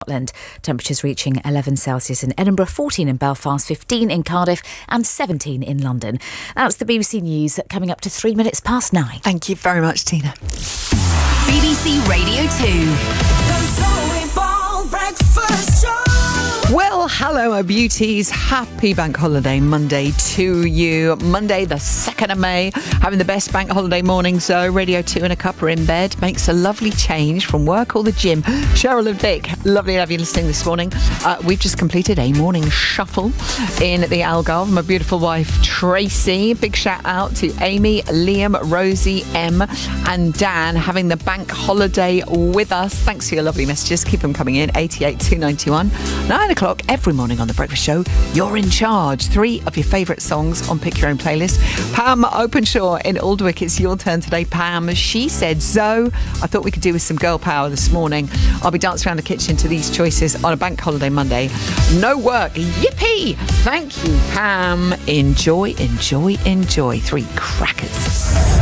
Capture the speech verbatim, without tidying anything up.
Scotland. Temperatures reaching eleven Celsius in Edinburgh, fourteen in Belfast, fifteen in Cardiff and seventeen in London. That's the B B C News coming up to three minutes past nine. Thank you very much, Tina. B B C Radio two. The Zoe Ball Breakfast Show. Well, hello, my beauties. Happy Bank Holiday Monday to you. Monday, the second of May. Having the best bank holiday morning. So, Radio two and a cuppa in bed makes a lovely change from work or the gym. Cheryl and Vic, lovely to have you listening this morning. Uh, we've just completed a morning shuffle in the Algarve. My beautiful wife, Tracy. Big shout out to Amy, Liam, Rosie, Em and Dan having the bank holiday with us. Thanks for your lovely messages. Keep them coming in. eighty-eight two ninety-one. Nine o'clock every morning on The Breakfast Show. You're in charge. Three of your favourite songs on Pick Your Own Playlist. Pam Openshaw in Aldwick. It's your turn today, Pam. She said, Zoe, I thought we could do with some girl power this morning. I'll be dancing around the kitchen to these choices on a bank holiday Monday. No work. Yippee. Thank you, Pam. Enjoy, enjoy, enjoy. Three crackers.